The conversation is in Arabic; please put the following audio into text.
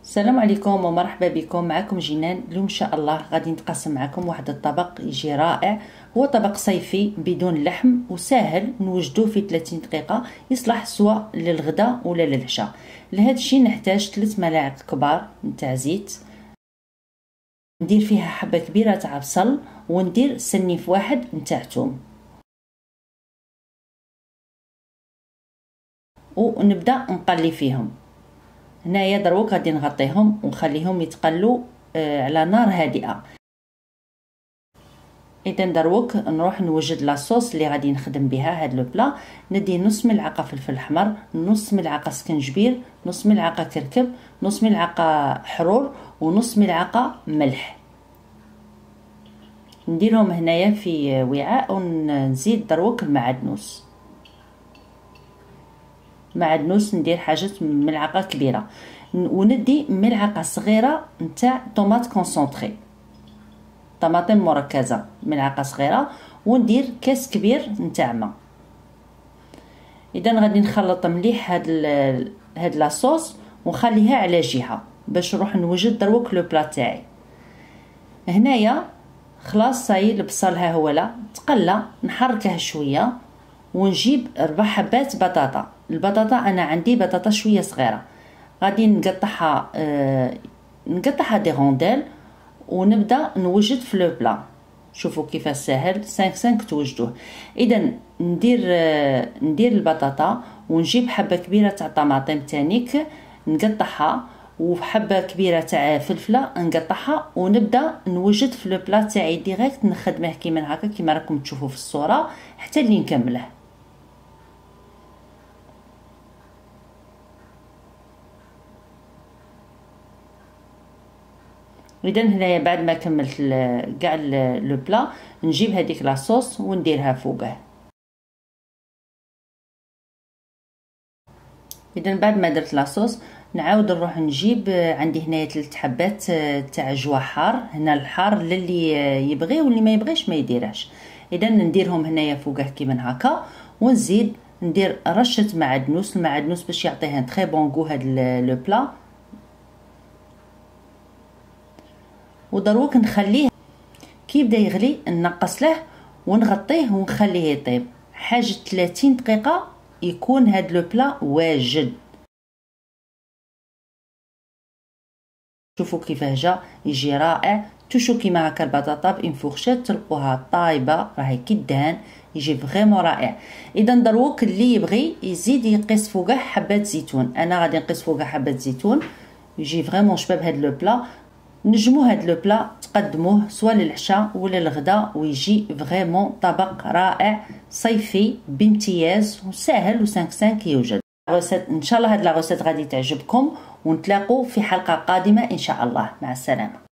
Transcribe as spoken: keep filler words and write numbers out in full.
السلام عليكم ومرحبا بكم. معكم جنان. اليوم ان شاء الله غادي نتقاسم معكم واحد الطبق يجي رائع. هو طبق صيفي بدون لحم وسهل نوجدوه في ثلاثين دقيقه، يصلح سواء للغداء ولا للعشاء. لهذا الشيء نحتاج ثلاث ملاعق كبار نتاع زيت، ندير فيها حبه كبيره تاع بصل، وندير سنيف واحد نتاع ثوم، ونبدا نقلي فيهم. هنايا دروك غادي نغطيهم ونخليهم يتقلوا آه على نار هادئه. اذا دروك نروح نوجد لاصوص اللي غادي نخدم بها هاد لو بلا. ندي نص ملعقه فلفل احمر، نص ملعقه سكنجبير، نص ملعقه كركب، نص ملعقه حرور، ونص ملعقه ملح. نديرهم هنايا في وعاء ونزيد دروك المعدنوس. معدنوس ندير حاجه ملعقه كبيره، وندي ملعقه صغيره نتاع طوماط كونسونطري، طماطم مركزه ملعقه صغيره، وندير كاس كبير نتاع ماء. اذا غادي نخلط مليح هاد هاد لاصوص ونخليها على جهه باش نروح نوجد دروك لو بلا تاعي. هنايا خلاص صاي البصل ها هو لا تقلى، نحركه شويه ونجيب ربع حبات بطاطا. البطاطا انا عندي بطاطا شويه صغيره، غادي نقطعها آه نقطعها دي رونديل ونبدا نوجد في لو بلا. شوفوا كيف ساهل خمسة خمسة توجدوه. اذا ندير آه ندير البطاطا ونجيب حبه كبيره تاع طماطم تانيك نقطعها، وحبه كبيره تاع فلفله نقطعها، ونبدا نوجد في لو بلا تاعي ديريكت. نخدمه كيما هكا كيما راكم تشوفوا في الصوره حتى اللي نكمله. اذا هنايا بعد ما كملت كاع لو بلا نجيب هذيك لاصوص ونديرها فوقه. اذا بعد ما درت لاصوص نعاود نروح نجيب عندي هنايا ثلاث حبات تاع جوا حار. هنا الحار للي يبغي واللي ما يبغيش ما يديرهش. اذا نديرهم هنايا فوقه كيما هكا، ونزيد ندير رشه معدنوس. المعدنوس باش يعطيها تري بون غو هاد لو بلا. ودروك نخليه كي يبدا يغلي نقص له ونغطيه ونخليه يطيب حاجه ثلاثين دقيقه يكون هاد لو بلا واجد. شوفوا كيفاه جا يجي رائع. توشو كيما هكا البطاطا بإن فورشيت تلقوها طايبه راهي كي الدهان، يجي فريمون رائع. اذا دروك اللي يبغي يزيد يقيس فوقه حبات زيتون. انا غادي نقيس فوقه حبات زيتون، يجي فريمون شباب هاد لو بلا. نجمو هاد لو بلا تقدموه سواء للعشاء ولا للغداء، ويجي فريمون طبق رائع صيفي بامتياز وسهل و خمسة خمسة يوجد. ان شاء الله هاد لا غوسيت غادي تعجبكم، ونتلاقوا في حلقه قادمه ان شاء الله. مع السلامه.